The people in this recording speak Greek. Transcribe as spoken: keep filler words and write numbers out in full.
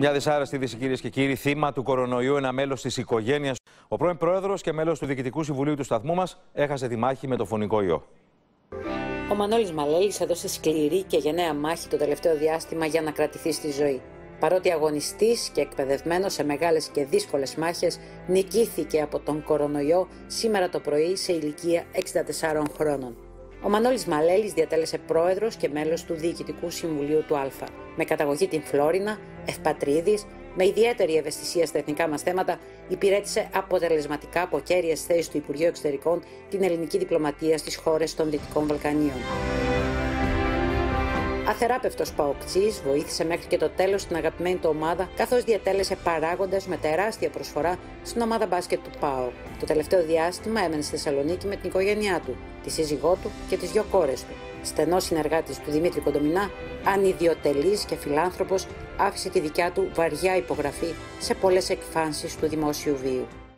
Μια δυσάρεστη είδηση, κυρίες και κύριοι. Θύμα του κορονοϊού, ένα μέλος της οικογένειας. Ο πρώην πρόεδρος και μέλος του Διοικητικού Συμβουλίου του σταθμού μας έχασε τη μάχη με το φωνικό ιό. Ο Μανώλης Μαλέλης έδωσε σκληρή και γενναία μάχη το τελευταίο διάστημα για να κρατηθεί στη ζωή. Παρότι αγωνιστής και εκπαιδευμένος σε μεγάλες και δύσκολες μάχες, νικήθηκε από τον κορονοϊό σήμερα το πρωί σε ηλικία εξήντα τεσσάρων χρόνων. Ο Μανώλης Μαλέλης διατέλεσε πρόεδρος και μέλος του Διοικητικού Συμβουλίου του Α. Με καταγωγή την Φλόρινα, ευπατρίδης, με ιδιαίτερη ευαισθησία στα εθνικά μας θέματα, υπηρέτησε αποτελεσματικά από κέρυες θέσεις του Υπουργείου Εξωτερικών την ελληνική διπλωματία στις χώρες των Δυτικών Βαλκανίων. Αθεράπευτος παοκτσής, βοήθησε μέχρι και το τέλος την αγαπημένη του ομάδα, καθώς διατέλεσε παράγοντας με τεράστια προσφορά στην ομάδα μπάσκετ του ΠΑΟΚ. Το τελευταίο διάστημα έμενε στη Θεσσαλονίκη με την οικογένειά του, τη σύζυγό του και τις δύο κόρες του. Στενός συνεργάτης του Δημήτρη Κοντομινά, ανιδιοτελής και φιλάνθρωπος, άφησε τη δικιά του βαριά υπογραφή σε πολλές εκφάνσεις του δημόσιου βίου.